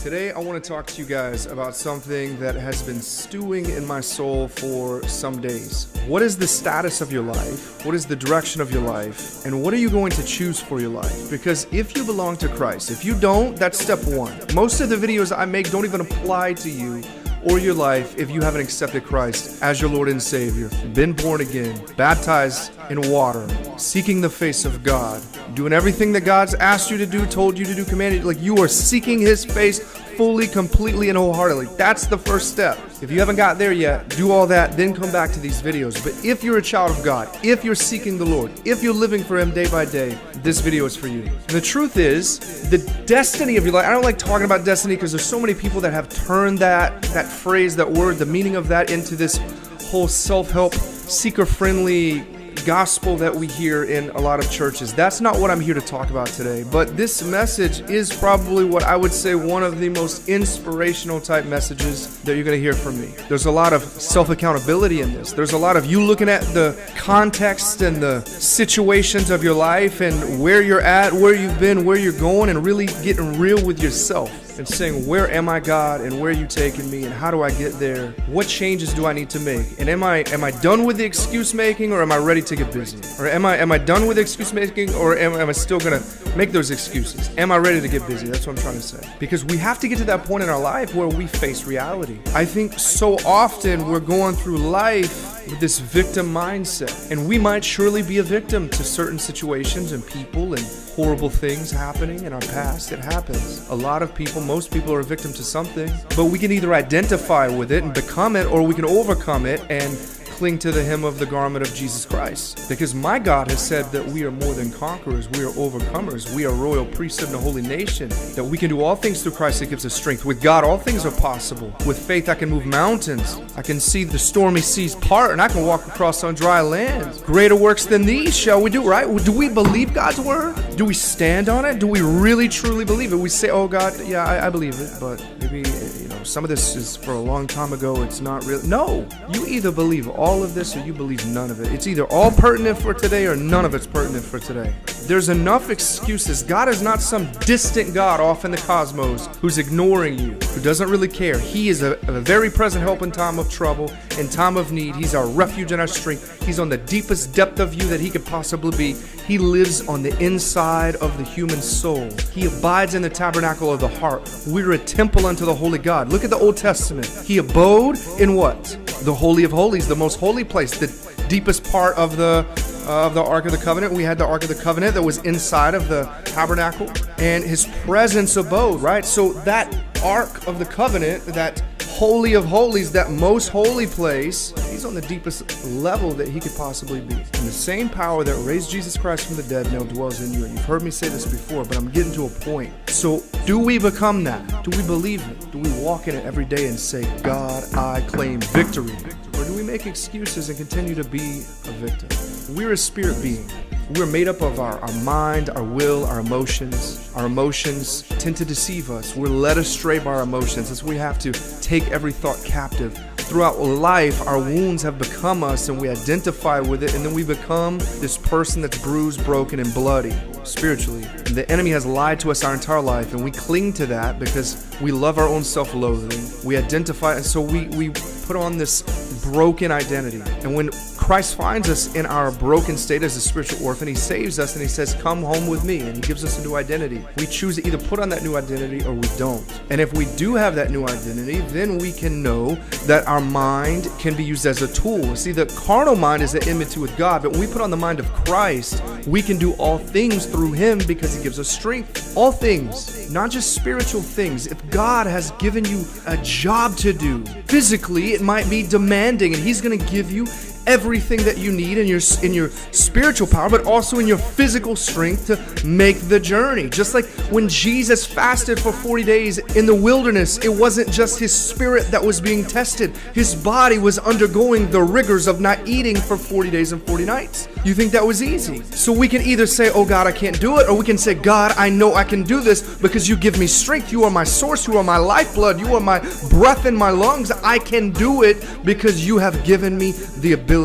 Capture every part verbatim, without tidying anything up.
Today I want to talk to you guys about something that has been stewing in my soul for some days. What is the status of your life? What is the direction of your life? And what are you going to choose for your life? Because if you belong to Christ, if you don't, that's step one. Most of the videos I make don't even apply to you or your life if you haven't accepted Christ as your Lord and Savior, been born again, baptized in water, seeking the face of God, doing everything that God's asked you to do, told you to do, commanded you. Like, you are seeking His face fully, completely, and wholeheartedly. That's the first step. If you haven't got there yet, do all that, then come back to these videos. But if you're a child of God, if you're seeking the Lord, if you're living for Him day by day, this video is for you. The truth is, the destiny of your life, I don't like talking about destiny because there's so many people that have turned that, that phrase, that word, the meaning of that into this whole self-help, seeker-friendly gospel that we hear in a lot of churches. That's not what I'm here to talk about today, but this message is probably what I would say one of the most inspirational type messages that you're going to hear from me. There's a lot of self-accountability in this. There's a lot of you looking at the context and the situations of your life and where you're at, where you've been, where you're going, and really getting real with yourself and saying, where am I, God, and where are you taking me, and how do I get there? What changes do I need to make? And am I am I done with the excuse making, or am I ready to get busy? Or am I am I done with excuse making, or am, am I still gonna make those excuses? Am I ready to get busy? That's what I'm trying to say. Because we have to get to that point in our life where we face reality. I think so often we're going through life with this victim mindset, and we might surely be a victim to certain situations and people and horrible things happening in our past. It happens. A lot of people, most people are a victim to something, but we can either identify with it and become it, or we can overcome it and cling to the hem of the garment of Jesus Christ. Because my God has said that we are more than conquerors, we are overcomers, we are royal priesthood and a holy nation, that we can do all things through Christ that gives us strength. With God, all things are possible. With faith, I can move mountains. I can see the stormy seas part, and I can walk across on dry land. Greater works than these shall we do, right? Do we believe God's word? Do we stand on it? Do we really, truly believe it? We say, oh God, yeah, I, I believe it, but maybe, you know, some of this is for a long time ago. It's not real. No, you either believe all of this or you believe none of it. It's either all pertinent for today or none of it's pertinent for today. There's enough excuses. God is not some distant God off in the cosmos who's ignoring you, who doesn't really care. He is a, a very present help in time of trouble, in time of need. He's our refuge and our strength. He's on the deepest depth of you that He could possibly be. He lives on the inside of the human soul. He abides in the tabernacle of the heart. We're a temple unto the holy God. Look at the Old Testament. He abode in what? The Holy of Holies, the most holy place, the deepest part of the uh, of the Ark of the Covenant. We had the Ark of the Covenant that was inside of the tabernacle, and His presence abode, right? So that Ark of the Covenant, that Holy of Holies, that most holy place, He's on the deepest level that He could possibly be. And the same power that raised Jesus Christ from the dead now dwells in you. And you've heard me say this before, but I'm getting to a point. So do we become that? Do we believe it? Do we walk in it every day and say, God, I claim victory? Or do we make excuses and continue to be a victim? We're a spirit being. We're made up of our, our mind, our will, our emotions. Our emotions tend to deceive us. We're led astray by our emotions. That's why we have to take every thought captive. Throughout life, our wounds have become us, and we identify with it, and then we become this person that's bruised, broken, and bloody spiritually. And the enemy has lied to us our entire life, and we cling to that because we love our own self-loathing. We identify, and so we, we put on this broken identity. And when Christ finds us in our broken state as a spiritual orphan, He saves us and He says, come home with me, and He gives us a new identity. We choose to either put on that new identity or we don't. And if we do have that new identity, then we can know that our mind can be used as a tool. See, the carnal mind is at enmity with God, but when we put on the mind of Christ, we can do all things through Him because He gives us strength. All things, not just spiritual things. If God has given you a job to do, physically it might be demanding, and He's going to give you everything that you need in your in your spiritual power, but also in your physical strength to make the journey. Just like when Jesus fasted for forty days in the wilderness, it wasn't just His spirit that was being tested. His body was undergoing the rigors of not eating for forty days and forty nights. You think that was easy? So we can either say, oh God, I can't do it, or we can say, God, I know I can do this because you give me strength. You are my source. You are my lifeblood. You are my breath in my lungs. I can do it because you have given me the ability.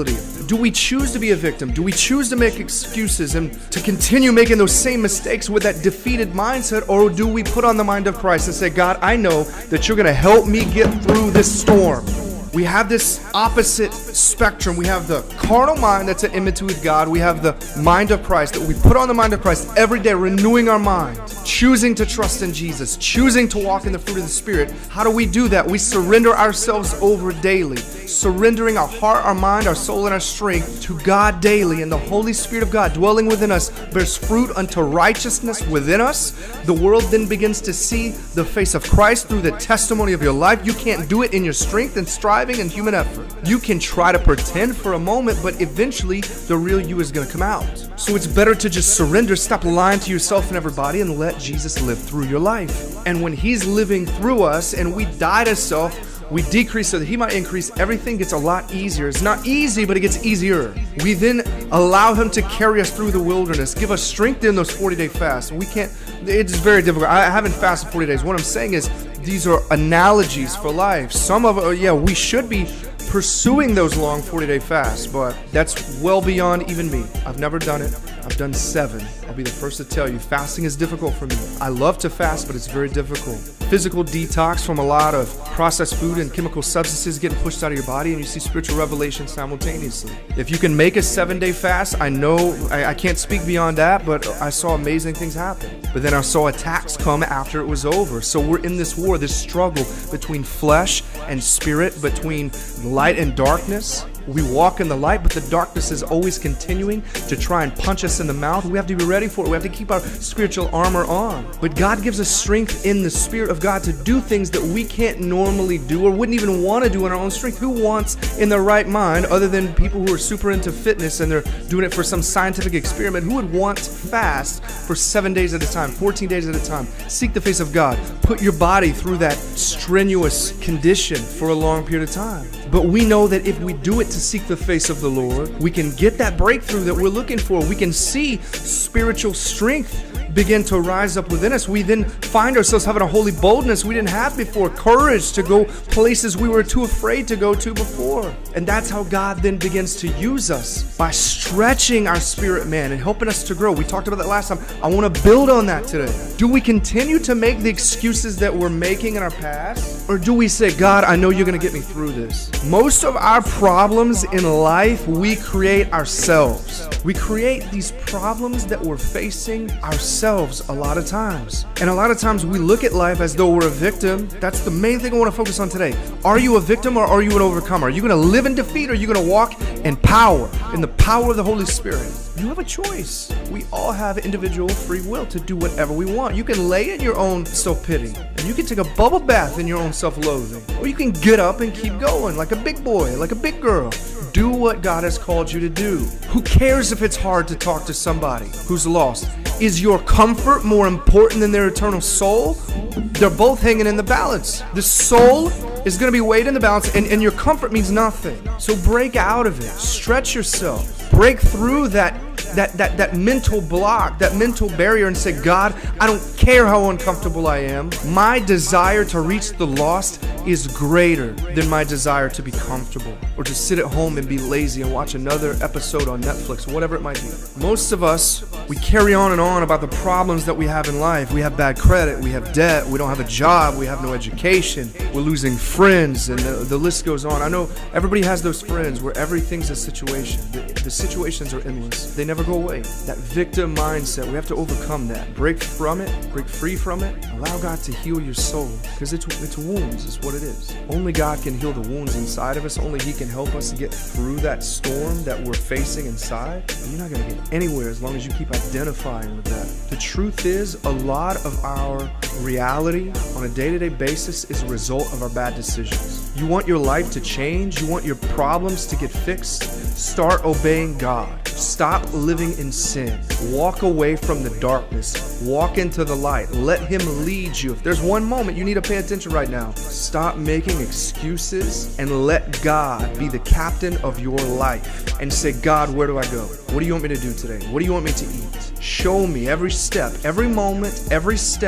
Do we choose to be a victim? Do we choose to make excuses and to continue making those same mistakes with that defeated mindset? Or do we put on the mind of Christ and say, God, I know that you're going to help me get through this storm. We have this opposite spectrum. We have the carnal mind that's at enmity with God. We have the mind of Christ, that we put on the mind of Christ every day, renewing our mind, choosing to trust in Jesus, choosing to walk in the fruit of the Spirit. How do we do that? We surrender ourselves over daily, surrendering our heart, our mind, our soul, and our strength to God daily. And the Holy Spirit of God dwelling within us bears fruit unto righteousness within us. The world then begins to see the face of Christ through the testimony of your life. You can't do it in your strength and strive and human effort. You can try to pretend for a moment, but eventually the real you is going to come out. So it's better to just surrender, stop lying to yourself and everybody, and let Jesus live through your life. And when He's living through us and we die to self, we decrease so that He might increase. Everything gets a lot easier. It's not easy, but it gets easier. We then allow Him to carry us through the wilderness, give us strength in those forty-day fasts. We can't, it's very difficult. I haven't fasted forty days. What I'm saying is these are analogies for life. Some of it, yeah, we should be pursuing those long forty-day fasts, but that's well beyond even me. I've never done it. I've done seven. I'll be the first to tell you, fasting is difficult for me. I love to fast, but it's very difficult. Physical detox from a lot of processed food and chemical substances getting pushed out of your body, and you see spiritual revelation simultaneously. If you can make a seven-day fast, I know, I, I can't speak beyond that, but I saw amazing things happen. But then I saw attacks come after it was over. So we're in this war, this struggle between flesh and spirit, between light and darkness. We walk in the light, but the darkness is always continuing to try and punch us in the mouth. We have to be ready for it. We have to keep our spiritual armor on. But God gives us strength in the Spirit of God to do things that we can't normally do or wouldn't even want to do in our own strength. Who wants in their right mind, other than people who are super into fitness and they're doing it for some scientific experiment, who would want to fast for seven days at a time, fourteen days at a time? Seek the face of God. Put your body through that strenuous condition for a long period of time. But we know that if we do it to seek the face of the Lord, we can get that breakthrough that we're looking for. We can see spiritual strength begin to rise up within us. We then find ourselves having a holy boldness we didn't have before, courage to go places we were too afraid to go to before. And that's how God then begins to use us, by stretching our spirit man and helping us to grow. We talked about that last time. I want to build on that today. Do we continue to make the excuses that we're making in our past? Or do we say, God, I know you're going to get me through this? Most of our problems in life, we create ourselves. We create these problems that we're facing ourselves a lot of times. And a lot of times we look at life as though we're a victim. That's the main thing I want to focus on today. Are you a victim or are you an overcomer? Are you going to live in defeat or are you going to walk in power, in the power of the Holy Spirit? You have a choice. We all have individual free will to do whatever we want. You can lay in your own self-pity, and you can take a bubble bath in your own self-loathing, or you can get up and keep going like a big boy, like a big girl. Do what God has called you to do. Who cares if it's hard to talk to somebody who's lost? Is your comfort more important than their eternal soul? They're both hanging in the balance. The soul is going to be weighed in the balance, and, and your comfort means nothing. So break out of it. Stretch yourself. Break through that That, that, that mental block, that mental barrier, and say, God, I don't care how uncomfortable I am. My desire to reach the lost is greater than my desire to be comfortable or to sit at home and be lazy and watch another episode on Netflix, whatever it might be. Most of us, we carry on and on about the problems that we have in life. We have bad credit, we have debt, we don't have a job, we have no education, we're losing friends, and the, the list goes on. I know everybody has those friends where everything's a situation. The, the situations are endless. They never go away. That victim mindset, we have to overcome that. Break from it, break free from it. Allow God to heal your soul, because it's, it's wounds is what it is. Only God can heal the wounds inside of us. Only He can help us get through that storm that we're facing inside. And you're not going to get anywhere as long as you keep identifying with that. The truth is, a lot of our reality on a day-to-day basis is a result of our bad decisions. You want your life to change? You want your problems to get fixed? Start obeying God. Stop living in sin. Walk away from the darkness. Walk into the light. Let Him lead you. If there's one moment you need to pay attention right now, stop making excuses and let God be the captain of your life and say, God, where do I go? What do you want me to do today? What do you want me to eat? Show me every step, every moment, every step.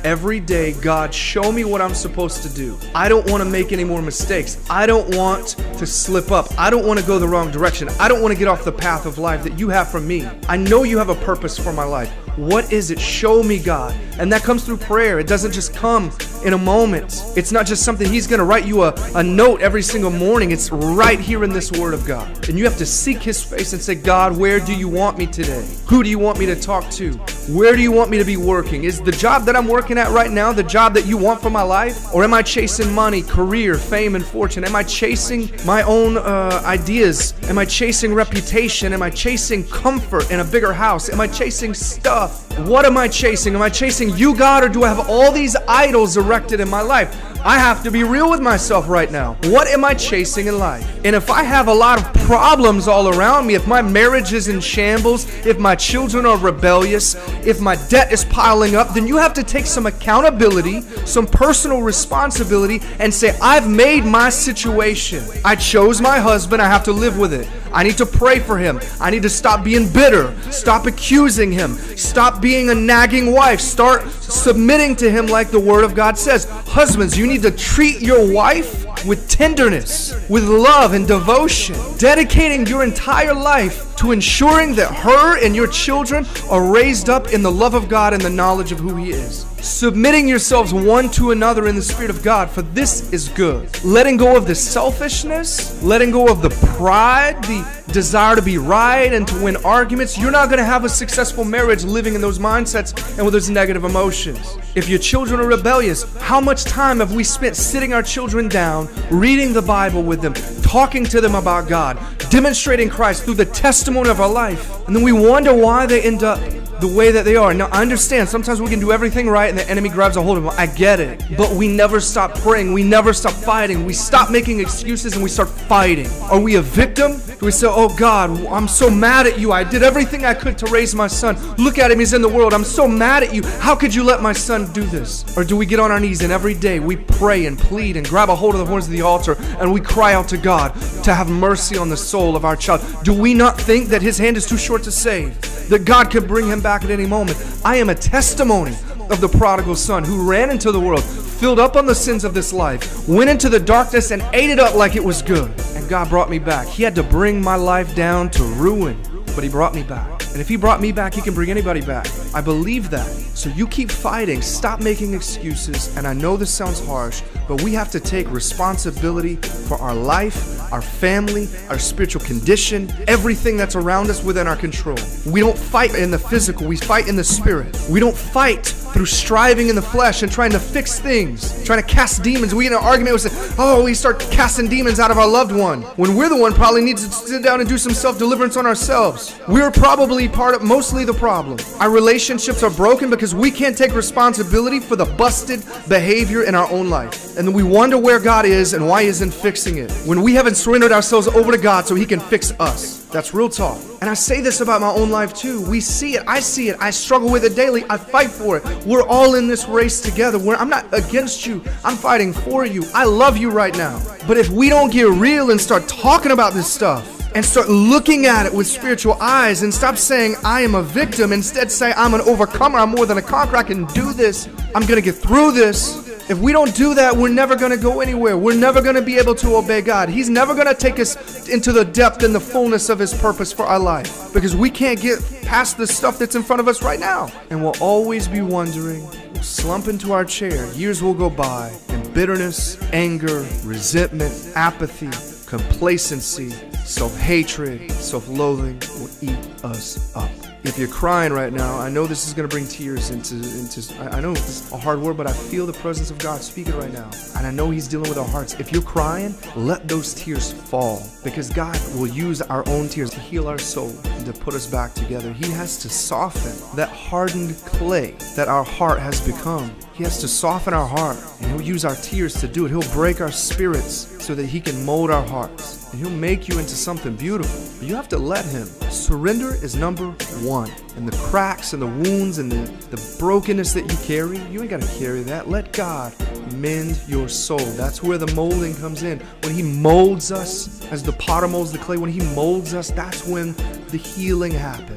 every day, God, show me what I'm supposed to do. I don't want to make any more mistakes. I don't want to slip up. I don't want to go the wrong direction. I don't want to get off the path of life that you have for me. I know you have a purpose for my life. What is it? Show me, God. And that comes through prayer. It doesn't just come in a moment. It's not just something He's going to write you a, a note every single morning. It's right here in this Word of God. And you have to seek His face and say, God, where do you want me today? Who do you want me to talk to? Where do you want me to be working? Is the job that I'm working at right now the job that you want for my life? Or am I chasing money, career, fame, and fortune? Am I chasing my own uh, ideas? Am I chasing reputation? Am I chasing comfort in a bigger house? Am I chasing stuff? What am I chasing? Am I chasing you, God, or do I have all these idols erected in my life? I have to be real with myself right now. What am I chasing in life? And if I have a lot of problems all around me, if my marriage is in shambles, if my children are rebellious, if my debt is piling up, then you have to take some accountability, some personal responsibility, and say, I've made my situation. I chose my husband. I have to live with it. I need to pray for him. I need to stop being bitter. Stop accusing him. Stop being a nagging wife. Start submitting to him like the Word of God says. Husbands, you need to treat your wife with tenderness, with love and devotion, dedicating your entire life to ensuring that her and your children are raised up in the love of God and the knowledge of who He is. Submitting yourselves one to another in the Spirit of God, for this is good. Letting go of the selfishness, letting go of the pride, the desire to be right and to win arguments. You're not going to have a successful marriage living in those mindsets and with those negative emotions. If your children are rebellious, how much time have we spent sitting our children down, reading the Bible with them, talking to them about God, demonstrating Christ through the testimony of our life, and then we wonder why they end up the way that they are. Now, I understand sometimes we can do everything right and the enemy grabs a hold of them. I get it. But we never stop praying. We never stop fighting. We stop making excuses and we start fighting. Are we a victim? Do we say, oh God, I'm so mad at you. I did everything I could to raise my son. Look at him. He's in the world. I'm so mad at you. How could you let my son do this? Or do we get on our knees and every day we pray and plead and grab a hold of the horns of the altar and we cry out to God to have mercy on the soul of our child? Do we not think that His hand is too short to save? That God could bring him back at any moment? I am a testimony of the prodigal son who ran into the world, filled up on the sins of this life, went into the darkness and ate it up like it was good. And God brought me back. He had to bring my life down to ruin, but He brought me back. And if He brought me back, He can bring anybody back. I believe that. So you keep fighting. Stop making excuses. And I know this sounds harsh, but we have to take responsibility for our life, our family, our spiritual condition, everything that's around us within our control. We don't fight in the physical. We fight in the spirit. We don't fight through striving in the flesh and trying to fix things, trying to cast demons. We get in an argument, we say, oh, we start casting demons out of our loved one, when we're the one probably needs to sit down and do some self-deliverance on ourselves. We're probably part of mostly the problem. Our relationships are broken because we can't take responsibility for the busted behavior in our own life. And then we wonder where God is and why He isn't fixing it, when we haven't surrendered ourselves over to God so He can fix us. That's real talk. And I say this about my own life too. We see it. I see it. I struggle with it daily. I fight for it. We're all in this race together. We're, I'm not against you. I'm fighting for you. I love you right now. But if we don't get real and start talking about this stuff and start looking at it with spiritual eyes and stop saying I am a victim, instead say I'm an overcomer. I'm more than a conqueror. I can do this. I'm going to get through this. If we don't do that, we're never going to go anywhere. We're never going to be able to obey God. He's never going to take us into the depth and the fullness of His purpose for our life, because we can't get past the stuff that's in front of us right now. And we'll always be wondering, we'll slump into our chair, years will go by, and bitterness, anger, resentment, apathy, complacency, self-hatred, self-loathing will eat us up. If you're crying right now, I know this is going to bring tears into, into I, I know this is a hard word, but I feel the presence of God speaking right now. And I know He's dealing with our hearts. If you're crying, let those tears fall, because God will use our own tears to heal our soul and to put us back together. He has to soften that hardened clay that our heart has become. He has to soften our heart, and He'll use our tears to do it. He'll break our spirits so that He can mold our hearts, and He'll make you into something beautiful. But you have to let Him. Surrender is number one. And the cracks and the wounds and the, the brokenness that you carry, you ain't got to carry that. Let God mend your soul. That's where the molding comes in. When He molds us, as the potter molds the clay, when He molds us, that's when the healing happens.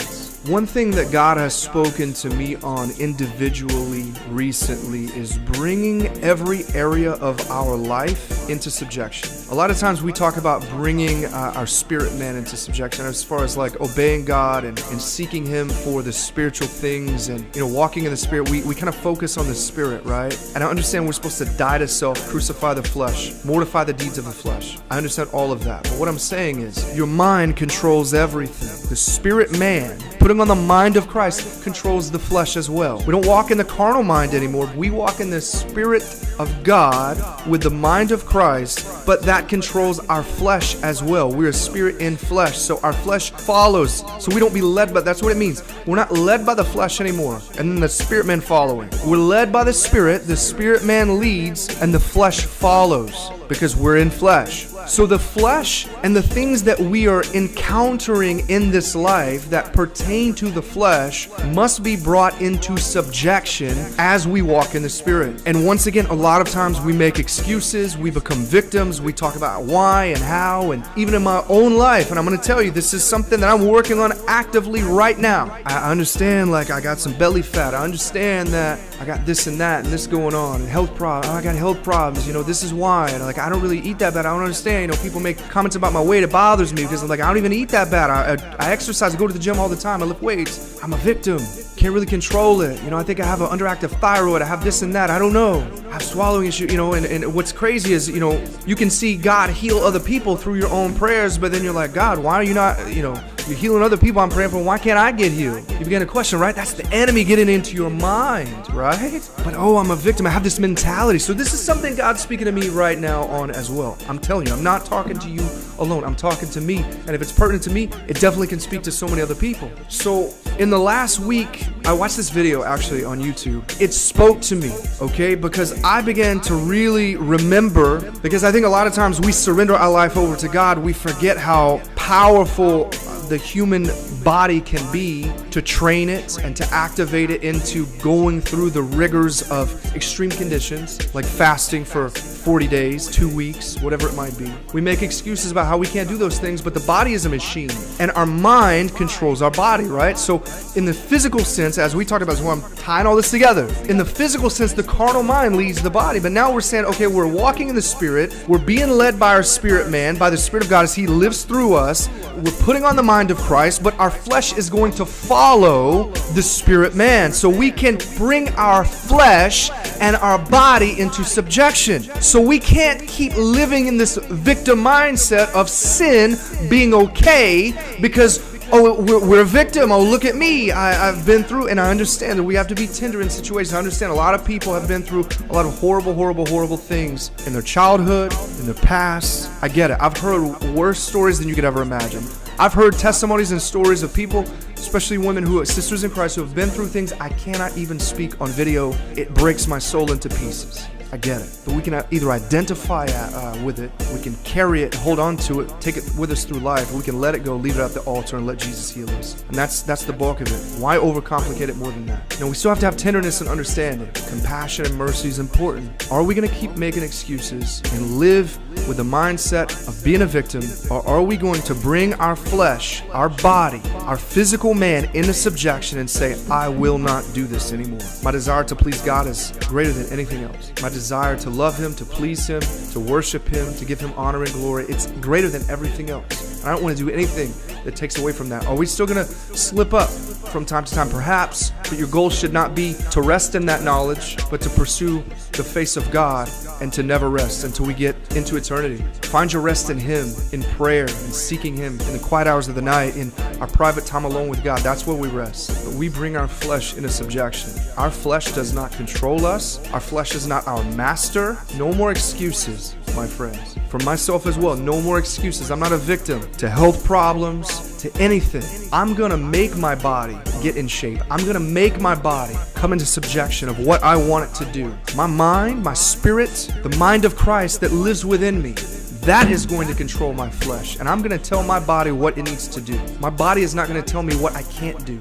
One thing that God has spoken to me on individually recently is bringing every area of our life into subjection. A lot of times we talk about bringing uh, our spirit man into subjection as far as like obeying God and, and seeking Him for the spiritual things and, you know, walking in the Spirit. We, we kind of focus on the Spirit, right? And I understand we're supposed to die to self, crucify the flesh, mortify the deeds of the flesh. I understand all of that. But what I'm saying is your mind controls everything. The spirit man, putting on the mind of Christ, controls the flesh as well. We don't walk in the carnal mind anymore. We walk in the Spirit of God with the mind of Christ, but that controls our flesh as well. We're a spirit in flesh, so our flesh follows. So we don't be led by, that's what it means. We're not led by the flesh anymore, and then the spirit man following. We're led by the Spirit, the spirit man leads, and the flesh follows because we're in flesh. So the flesh and the things that we are encountering in this life that pertain to the flesh must be brought into subjection as we walk in the Spirit. And once again, a lot of times we make excuses, we become victims, we talk about why and how, and even in my own life, and I'm going to tell you, this is something that I'm working on actively right now. I understand, like, I got some belly fat. I understand that I got this and that and this going on, and health problems. Oh, I got health problems, you know, this is why. And like, I don't really eat that bad. I don't understand. You know, people make comments about my weight. It bothers me because I'm like, I don't even eat that bad. I, I, I exercise, I go to the gym all the time. I lift weights. I'm a victim. Can't really control it. You know, I think I have an underactive thyroid. I have this and that. I don't know. I have swallowing issue, you know, and, and what's crazy is, you know, you can see God heal other people through your own prayers, but then you're like, God, why are you not, you know, you're healing other people I'm praying for. Why can't I get healed? You begin to question, right? That's the enemy getting into your mind, right? But, oh, I'm a victim. I have this mentality. So this is something God's speaking to me right now on as well. I'm telling you, I'm not talking to you alone. I'm talking to me. And if it's pertinent to me, it definitely can speak to so many other people. So in the last week, I watched this video actually on YouTube. It spoke to me, okay? Because I began to really remember, because I think a lot of times we surrender our life over to God, we forget how powerful the human body can be to train it and to activate it into going through the rigors of extreme conditions, like fasting for forty days, two weeks, whatever it might be. We make excuses about how we can't do those things, but the body is a machine, and our mind controls our body, right? So in the physical sense, as we talked about, so I'm tying all this together. In the physical sense, the carnal mind leads the body, but now we're saying, okay, we're walking in the Spirit, we're being led by our spirit man, by the Spirit of God as He lives through us, we're putting on the mind of Christ, but our flesh is going to follow the spirit man. So we can bring our flesh and our body into subjection. So we can't keep living in this victim mindset of sin being okay because, oh, we're, we're a victim. Oh, look at me. I, I've been through, and I understand that we have to be tender in situations. I understand a lot of people have been through a lot of horrible, horrible, horrible things in their childhood, in their past. I get it. I've heard worse stories than you could ever imagine. I've heard testimonies and stories of people, especially women who are sisters in Christ, who have been through things I cannot even speak on video. It breaks my soul into pieces. I get it. But we can either identify uh, with it, we can carry it, hold on to it, take it with us through life, or we can let it go, leave it at the altar, and let Jesus heal us. And that's that's the bulk of it. Why overcomplicate it more than that? You know, we still have to have tenderness and understanding. Compassion and mercy is important. Are we going to keep making excuses and live with the mindset of being a victim, or are we going to bring our flesh, our body, our physical man into subjection and say, I will not do this anymore? My desire to please God is greater than anything else. My desire to love Him, to please Him, to worship Him, to give Him honor and glory, it's greater than everything else. And I don't want to do anything that takes away from that. Are we still going to slip up from time to time? Perhaps, but your goal should not be to rest in that knowledge, but to pursue the face of God and to never rest until we get into eternity. Find your rest in Him, in prayer, and seeking Him in the quiet hours of the night, in our private time alone with God. That's where we rest. But we bring our flesh into subjection. Our flesh does not control us. Our flesh is not our master. No more excuses, my friends. For myself as well, no more excuses. I'm not a victim to health problems, to anything. I'm gonna make my body get in shape. I'm gonna make my body come into subjection of what I want it to do. My mind, my spirit, the mind of Christ that lives within me, that is going to control my flesh. And I'm going to tell my body what it needs to do. My body is not going to tell me what I can't do.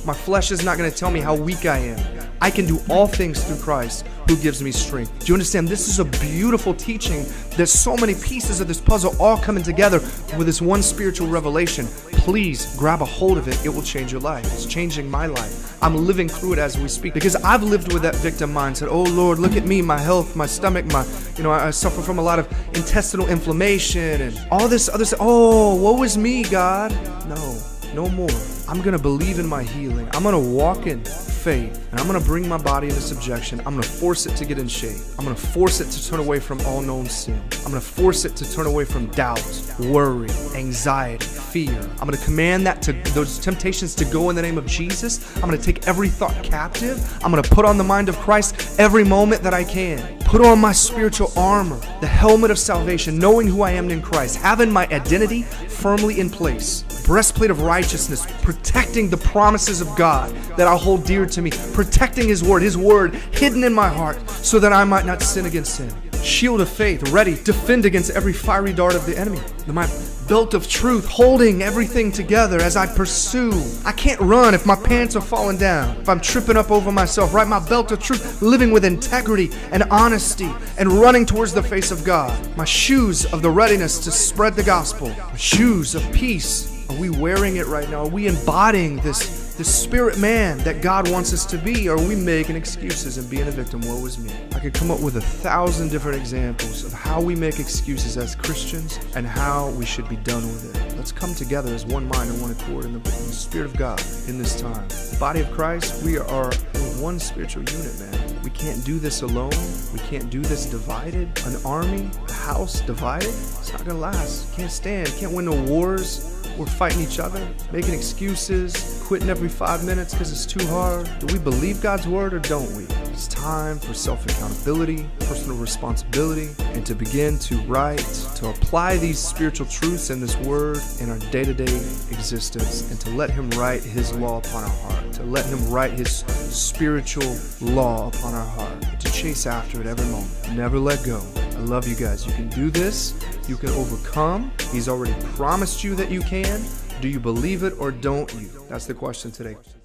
My flesh is not going to tell me how weak I am. I can do all things through Christ who gives me strength. Do you understand? This is a beautiful teaching. There's so many pieces of this puzzle all coming together with this one spiritual revelation. Please grab a hold of it. It will change your life. It's changing my life. I'm living through it as we speak because I've lived with that victim mindset. Oh Lord, look at me, my health, my stomach, my, you know, I suffer from a lot of intestinal inflammation and all this other stuff. Oh, woe is me, God. No, no more. I'm going to believe in my healing. I'm going to walk in faith, and I'm going to bring my body into subjection. I'm going to force it to get in shape. I'm going to force it to turn away from all known sin. I'm going to force it to turn away from doubt, worry, anxiety, fear. I'm going to command that to those temptations to go in the name of Jesus. I'm going to take every thought captive. I'm going to put on the mind of Christ every moment that I can. Put on my spiritual armor, the helmet of salvation, knowing who I am in Christ, having my identity firmly in place. Breastplate of righteousness, protecting the promises of God that I hold dear to me, protecting His word, His word hidden in my heart so that I might not sin against Him. Shield of faith, ready, defend against every fiery dart of the enemy. My belt of truth, holding everything together as I pursue. I can't run if my pants are falling down, if I'm tripping up over myself, right? My belt of truth, living with integrity and honesty and running towards the face of God. My shoes of the readiness to spread the gospel. My shoes of peace. Are we wearing it right now? Are we embodying this, this spirit man that God wants us to be? Or are we making excuses and being a victim? Woe is me. I could come up with a thousand different examples of how we make excuses as Christians and how we should be done with it. Let's come together as one mind and one accord in the, in the Spirit of God in this time. The body of Christ, we are one spiritual unit, man. We can't do this alone. We can't do this divided. An army, a house divided, it's not gonna last. Can't stand, can't win no wars. We're fighting each other, making excuses, quitting every five minutes because it's too hard. Do we believe God's word or don't we? It's time for self-accountability, personal responsibility, and to begin to write, to apply these spiritual truths and this word in our day-to-day existence, and to let Him write His law upon our heart, to let Him write His spiritual law upon our heart, and to chase after it every moment. Never let go. I love you guys. You can do this. You can overcome. He's already promised you that you can. Do you believe it or don't you? That's the question today.